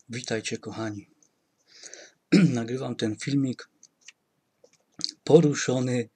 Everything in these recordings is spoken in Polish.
Witajcie kochani. Nagrywam ten filmik poruszony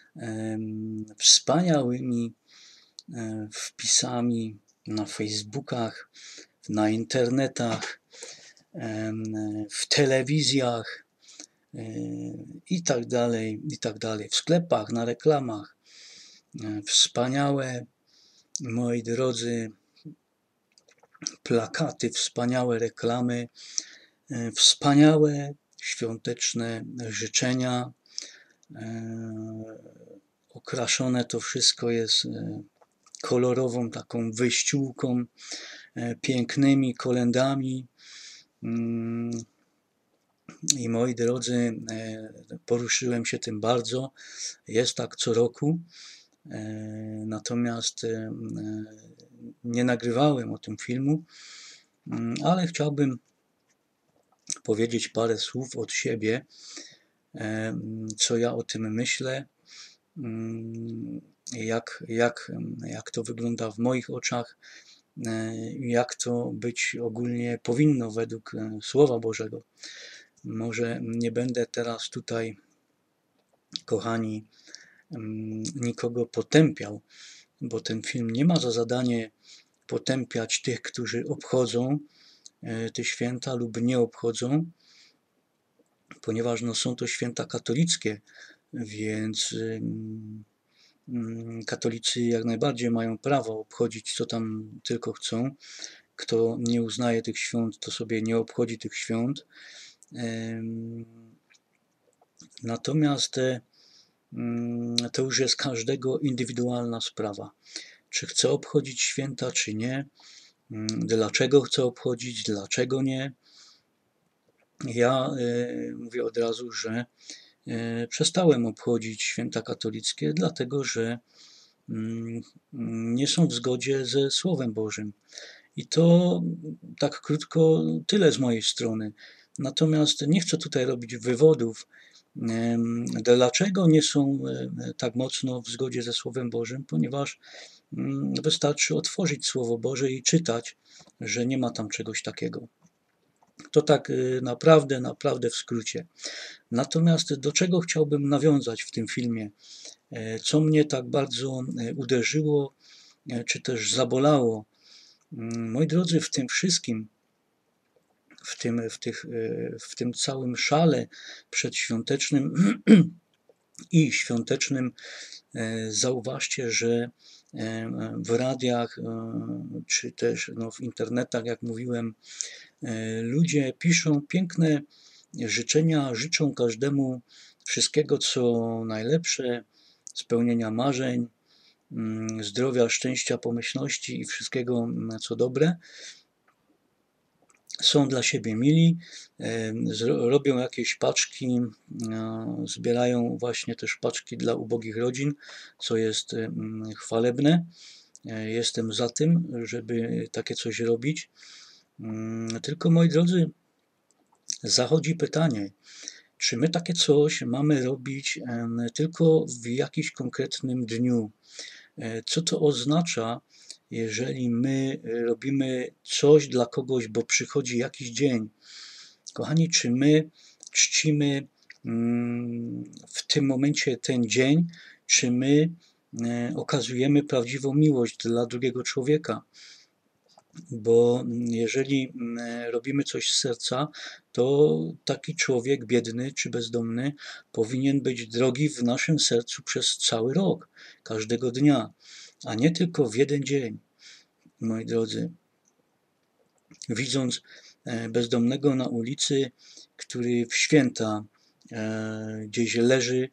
wspaniałymi wpisami na Facebookach, na internetach, w telewizjach i tak dalej, w sklepach, na reklamach. Wspaniałe, moi drodzy, plakaty, wspaniałe reklamy, wspaniałe świąteczne życzenia. Okraszone to wszystko jest kolorową taką wyściółką, pięknymi kolędami. I moi drodzy, poruszyłem się tym bardzo. Jest tak co roku. Natomiast nie nagrywałem o tym filmu, ale chciałbym powiedzieć parę słów od siebie, co ja o tym myślę, jak to wygląda w moich oczach, jak to być ogólnie powinno według Słowa Bożego. Może nie będę teraz tutaj, kochani, nikogo potępiał, bo ten film nie ma za zadanie potępiać tych, którzy obchodzą te święta lub nie obchodzą, ponieważ są to święta katolickie, więc katolicy jak najbardziej mają prawo obchodzić co tam tylko chcą. Kto nie uznaje tych świąt, to sobie nie obchodzi tych świąt. Natomiast to już jest każdego indywidualna sprawa. Czy chce obchodzić święta, czy nie? Dlaczego chce obchodzić, dlaczego nie? Ja mówię od razu, że przestałem obchodzić święta katolickie, dlatego że nie są w zgodzie ze Słowem Bożym. I to tak krótko tyle z mojej strony. Natomiast nie chcę tutaj robić wywodów, dlaczego nie są tak mocno w zgodzie ze Słowem Bożym, ponieważ wystarczy otworzyć Słowo Boże i czytać, że nie ma tam czegoś takiego. To tak naprawdę w skrócie. Natomiast do czego chciałbym nawiązać w tym filmie? Co mnie tak bardzo uderzyło, czy też zabolało? Moi drodzy, w tym wszystkim, w tym całym szale przedświątecznym i świątecznym, zauważcie, że w radiach, czy też w internetach, jak mówiłem, ludzie piszą piękne życzenia, życzą każdemu wszystkiego, co najlepsze, spełnienia marzeń, zdrowia, szczęścia, pomyślności i wszystkiego, co dobre. Są dla siebie mili, robią jakieś paczki, zbierają właśnie też paczki dla ubogich rodzin, co jest chwalebne. Jestem za tym, żeby takie coś robić. Tylko, moi drodzy, zachodzi pytanie, czy my takie coś mamy robić tylko w jakimś konkretnym dniu? Co to oznacza, jeżeli my robimy coś dla kogoś, bo przychodzi jakiś dzień? Kochani, czy my czcimy w tym momencie ten dzień, czy my okazujemy prawdziwą miłość dla drugiego człowieka? Bo jeżeli robimy coś z serca, to taki człowiek biedny czy bezdomny powinien być drogi w naszym sercu przez cały rok, każdego dnia, a nie tylko w jeden dzień. Moi drodzy, widząc bezdomnego na ulicy, który w święta gdzieś leży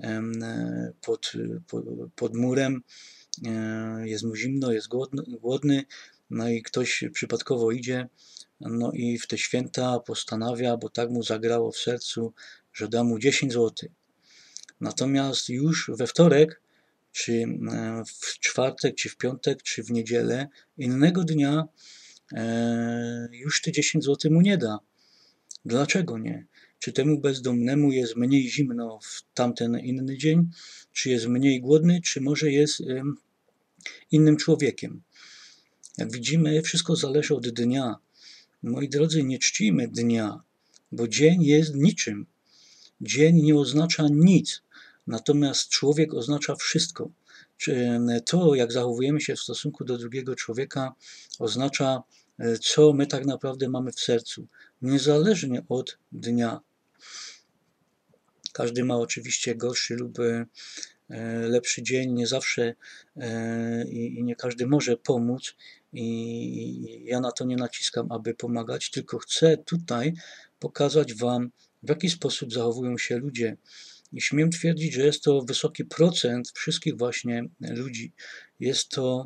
pod murem, jest mu zimno, jest głodny, no i ktoś przypadkowo idzie, no i w te święta postanawia, bo tak mu zagrało w sercu, że da mu 10 zł. Natomiast już we wtorek, czy w czwartek, czy w piątek, czy w niedzielę, innego dnia już te 10 zł mu nie da. Dlaczego nie? Czy temu bezdomnemu jest mniej zimno w tamten inny dzień? Czy jest mniej głodny? Czy może jest innym człowiekiem? Jak widzimy, wszystko zależy od dnia. Moi drodzy, nie czcimy dnia, bo dzień jest niczym. Dzień nie oznacza nic, natomiast człowiek oznacza wszystko. To, jak zachowujemy się w stosunku do drugiego człowieka, oznacza, co my tak naprawdę mamy w sercu, niezależnie od dnia. Każdy ma oczywiście gorszy lub lepszy dzień, nie zawsze i nie każdy może pomóc. I ja na to nie naciskam, aby pomagać, tylko chcę tutaj pokazać Wam, w jaki sposób zachowują się ludzie. I śmiem twierdzić, że jest to wysoki procent wszystkich właśnie ludzi. Jest to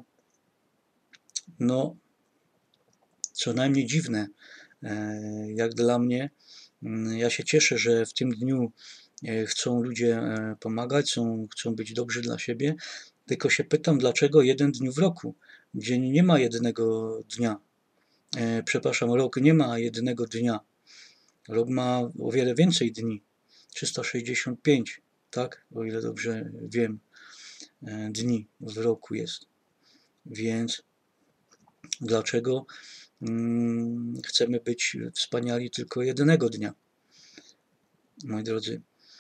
co najmniej dziwne, jak dla mnie. Ja się cieszę, że w tym dniu chcą ludzie pomagać, chcą być dobrzy dla siebie, tylko się pytam, dlaczego jeden dzień w roku? Dzień nie ma jednego dnia. Rok nie ma jednego dnia. Rok ma o wiele więcej dni. 365, tak? O ile dobrze wiem, dni w roku jest. Więc dlaczego chcemy być wspaniali tylko jednego dnia? Moi drodzy.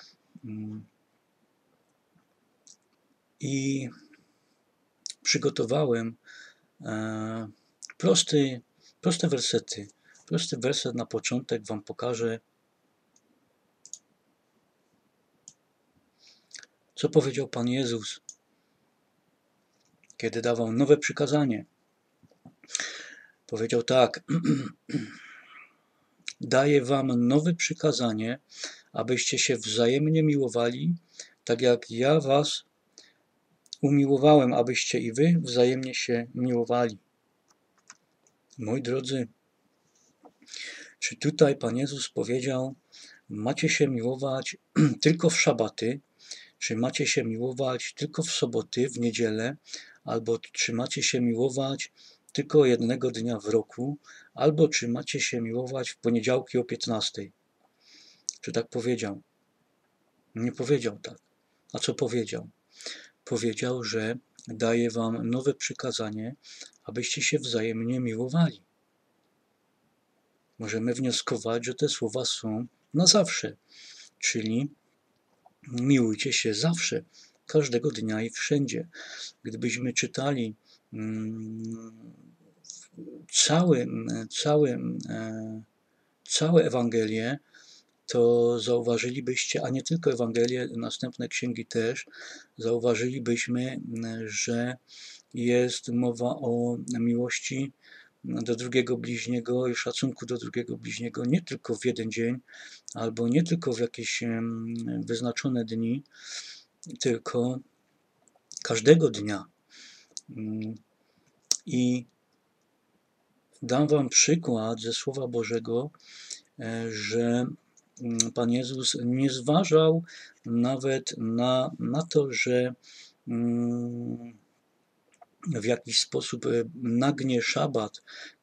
I przygotowałem proste wersety. Prosty werset na początek Wam pokażę. Co powiedział Pan Jezus, kiedy dawał nowe przykazanie? Powiedział tak: daję Wam nowe przykazanie, abyście się wzajemnie miłowali, tak jak ja Was umiłowałem, abyście i Wy wzajemnie się miłowali. Moi drodzy, czy tutaj Pan Jezus powiedział, macie się miłować tylko w szabaty, czy macie się miłować tylko w soboty, w niedzielę, albo czy macie się miłować tylko jednego dnia w roku, albo czy macie się miłować w poniedziałki o 15. Czy tak powiedział? Nie powiedział tak. A co powiedział? Powiedział, że daje Wam nowe przykazanie, abyście się wzajemnie miłowali. Możemy wnioskować, że te słowa są na zawsze, czyli miłujcie się zawsze, każdego dnia i wszędzie. Gdybyśmy czytali całe Ewangelie, to zauważylibyście, a nie tylko Ewangelie, następne księgi też, zauważylibyśmy, że jest mowa o miłości do drugiego bliźniego i szacunku do drugiego bliźniego nie tylko w jeden dzień, albo nie tylko w jakieś wyznaczone dni, tylko każdego dnia. I dam Wam przykład ze Słowa Bożego, że Pan Jezus nie zważał nawet na to, że w jakiś sposób nagnie szabat,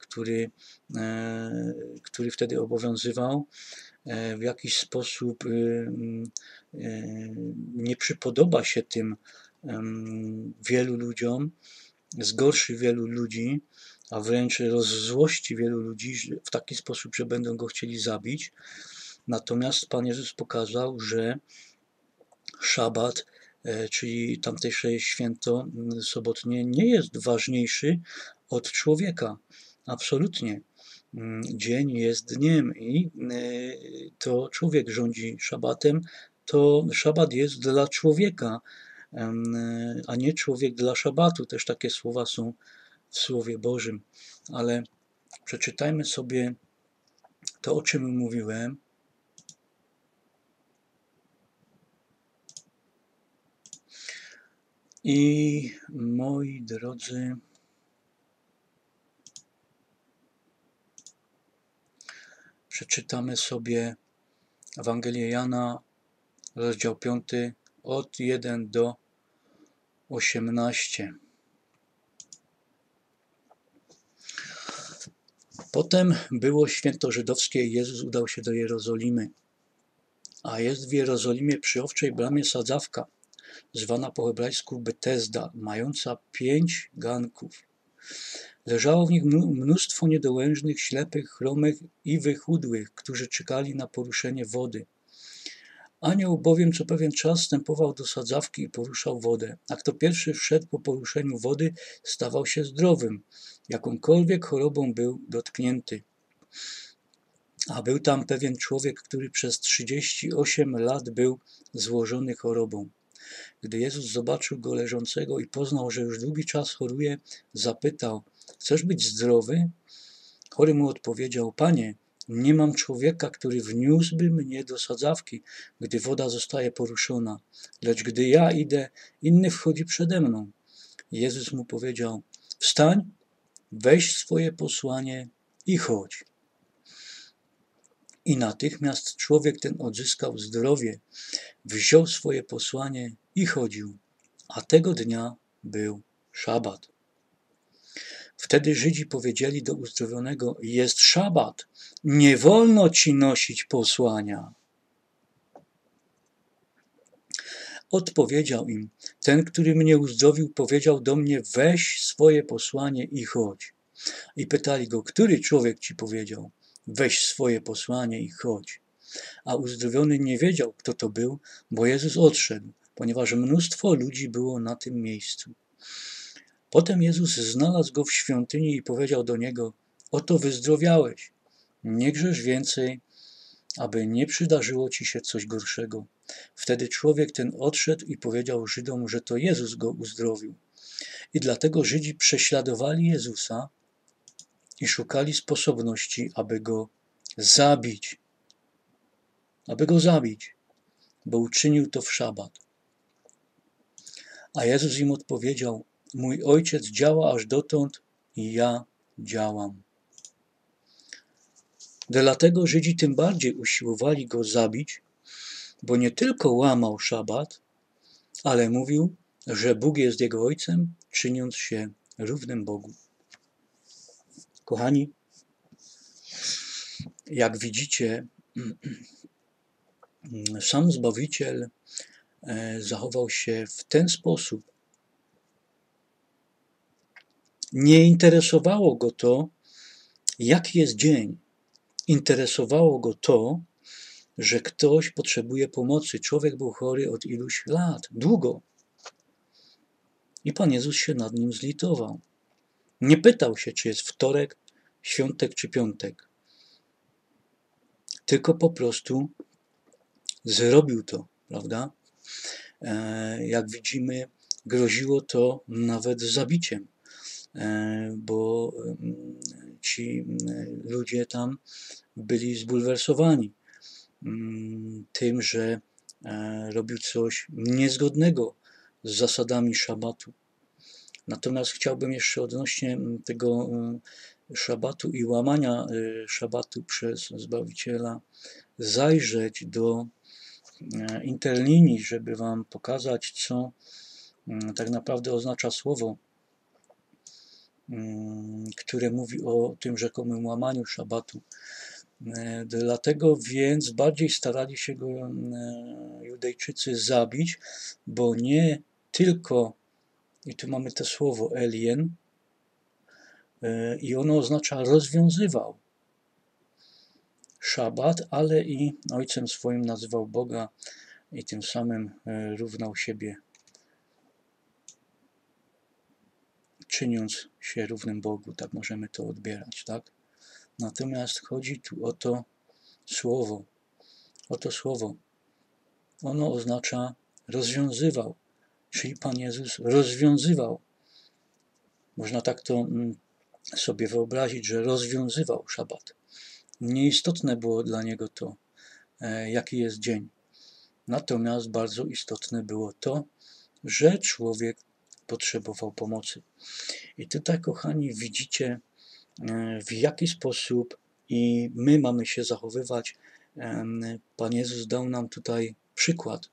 który wtedy obowiązywał, w jakiś sposób nie przypodoba się tym wielu ludziom, zgorszy wielu ludzi, a wręcz rozzłości wielu ludzi w taki sposób, że będą go chcieli zabić. Natomiast Pan Jezus pokazał, że szabat, czyli tamtejsze święto sobotnie, nie jest ważniejszy od człowieka. Absolutnie. Dzień jest dniem i to człowiek rządzi szabatem, to szabat jest dla człowieka, a nie człowiek dla szabatu. Też takie słowa są w Słowie Bożym. Ale przeczytajmy sobie to, o czym mówiłem. I moi drodzy, przeczytamy sobie Ewangelię Jana, rozdział 5, od 1 do 18. Potem było święto żydowskie i Jezus udał się do Jerozolimy. A jest w Jerozolimie przy Owczej Bramie sadzawka, zwana po hebrajsku Betesda, mająca 5 ganków. Leżało w nich mnóstwo niedołężnych, ślepych, chromych i wychudłych, którzy czekali na poruszenie wody. Anioł bowiem co pewien czas wstępował do sadzawki i poruszał wodę, a kto pierwszy wszedł po poruszeniu wody, stawał się zdrowym, jakąkolwiek chorobą był dotknięty. A był tam pewien człowiek, który przez 38 lat był złożony chorobą. Gdy Jezus zobaczył go leżącego i poznał, że już długi czas choruje, zapytał: chcesz być zdrowy? Chory mu odpowiedział: Panie, nie mam człowieka, który wniósłby mnie do sadzawki, gdy woda zostaje poruszona. Lecz gdy ja idę, inny wchodzi przede mną. Jezus mu powiedział: wstań, weź swoje posłanie i chodź. I natychmiast człowiek ten odzyskał zdrowie, wziął swoje posłanie i chodził. A tego dnia był szabat. Wtedy Żydzi powiedzieli do uzdrowionego: jest szabat, nie wolno ci nosić posłania. Odpowiedział im: ten, który mnie uzdrowił, powiedział do mnie: weź swoje posłanie i chodź. I pytali go: który człowiek ci powiedział: weź swoje posłanie i chodź? A uzdrowiony nie wiedział, kto to był, bo Jezus odszedł, ponieważ mnóstwo ludzi było na tym miejscu. Potem Jezus znalazł go w świątyni i powiedział do niego: oto wyzdrowiałeś, nie grzesz więcej, aby nie przydarzyło ci się coś gorszego. Wtedy człowiek ten odszedł i powiedział Żydom, że to Jezus go uzdrowił. I dlatego Żydzi prześladowali Jezusa i szukali sposobności, aby go zabić, bo uczynił to w szabat. A Jezus im odpowiedział: mój Ojciec działa aż dotąd i ja działam. Dlatego Żydzi tym bardziej usiłowali go zabić, bo nie tylko łamał szabat, ale mówił, że Bóg jest jego Ojcem, czyniąc się równym Bogu. Kochani, jak widzicie, sam Zbawiciel zachował się w ten sposób. Nie interesowało go to, jaki jest dzień. Interesowało go to, że ktoś potrzebuje pomocy. Człowiek był chory od iluś lat, długo. I Pan Jezus się nad nim zlitował. Nie pytał się, czy jest wtorek, świątek czy piątek. Tylko po prostu zrobił to, prawda? Jak widzimy, groziło to nawet zabiciem, bo ci ludzie tam byli zbulwersowani tym, że robił coś niezgodnego z zasadami szabatu. Natomiast chciałbym jeszcze odnośnie tego szabatu i łamania szabatu przez Zbawiciela zajrzeć do interlinii, żeby wam pokazać, co tak naprawdę oznacza słowo, które mówi o tym rzekomym łamaniu szabatu. Dlatego więc bardziej starali się go Judejczycy zabić, bo nie tylko, i tu mamy to słowo elien, i ono oznacza rozwiązywał szabat, ale i ojcem swoim nazywał Boga i tym samym równał siebie, czyniąc się równym Bogu. Tak możemy to odbierać, tak? Natomiast chodzi tu o to słowo. Ono oznacza rozwiązywał, czyli Pan Jezus rozwiązywał. Można tak to sobie wyobrazić, że rozwiązywał szabat. Nieistotne było dla niego to, jaki jest dzień. Natomiast bardzo istotne było to, że człowiek potrzebował pomocy. I tutaj, kochani, widzicie, w jaki sposób i my mamy się zachowywać. Pan Jezus dał nam tutaj przykład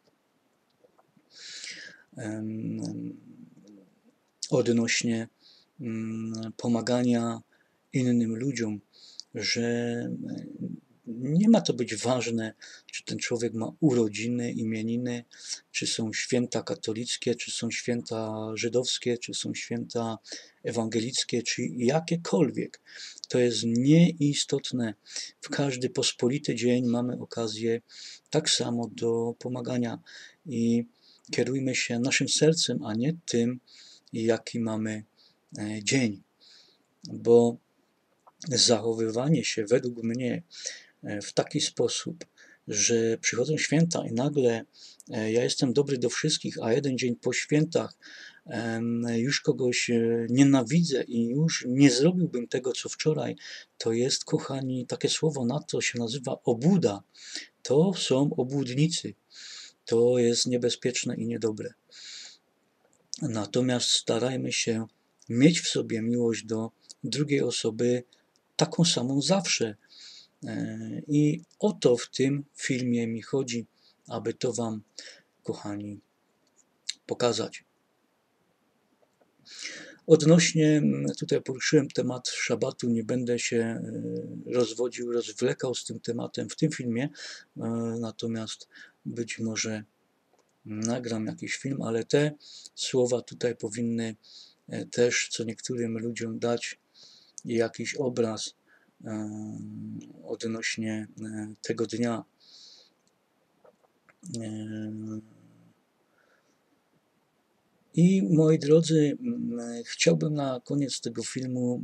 odnośnie pomagania innym ludziom, że Nie ma to być ważne, czy ten człowiek ma urodziny, imieniny, czy są święta katolickie, czy są święta żydowskie, czy są święta ewangelickie, czy jakiekolwiek. To jest nieistotne. W każdy pospolity dzień mamy okazję tak samo do pomagania i kierujmy się naszym sercem, a nie tym, jaki mamy dzień, bo zachowywanie się według mnie w taki sposób, że przychodzą święta i nagle ja jestem dobry do wszystkich, a jeden dzień po świętach już kogoś nienawidzę i już nie zrobiłbym tego, co wczoraj, to jest, kochani, takie słowo na to się nazywa obłuda. To są obłudnicy. To jest niebezpieczne i niedobre. Natomiast starajmy się mieć w sobie miłość do drugiej osoby taką samą zawsze. I o to w tym filmie mi chodzi, aby to wam, kochani, pokazać. Odnośnie, tutaj poruszyłem temat szabatu, nie będę się rozwodził, rozwlekał z tym tematem w tym filmie, natomiast być może nagram jakiś film, ale te słowa tutaj powinny też co niektórym ludziom dać jakiś obraz odnośnie tego dnia. I moi drodzy, chciałbym na koniec tego filmu,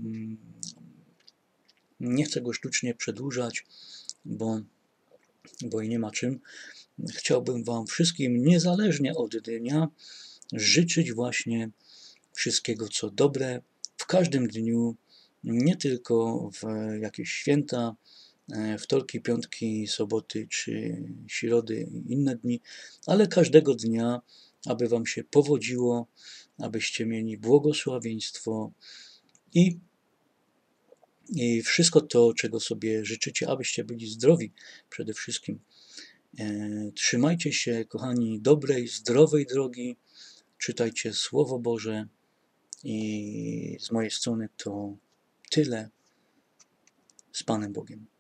nie chcę go sztucznie przedłużać, bo i nie ma czym, chciałbym wam wszystkim, niezależnie od dnia, życzyć właśnie wszystkiego, co dobre w każdym dniu, nie tylko w jakieś święta, wtorki, piątki, soboty czy środy i inne dni, ale każdego dnia, aby wam się powodziło, abyście mieli błogosławieństwo i wszystko to, czego sobie życzycie, abyście byli zdrowi przede wszystkim. Trzymajcie się, kochani, dobrej, zdrowej drogi, czytajcie Słowo Boże i z mojej strony to tyle. Z Panem Bogiem.